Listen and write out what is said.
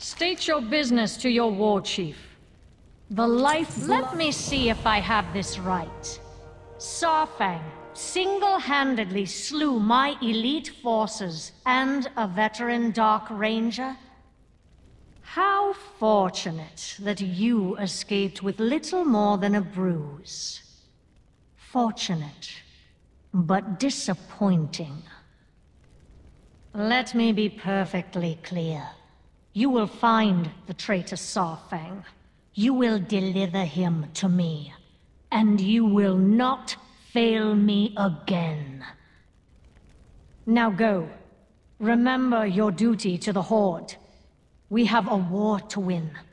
State your business to your Warchief. The life... Let me see if I have this right. Saurfang single-handedly slew my elite forces and a veteran Dark Ranger? How fortunate that you escaped with little more than a bruise. Fortunate, but disappointing. Let me be perfectly clear. You will find the traitor Saurfang. You will deliver him to me, and you will not fail me again. Now go. Remember your duty to the Horde. We have a war to win.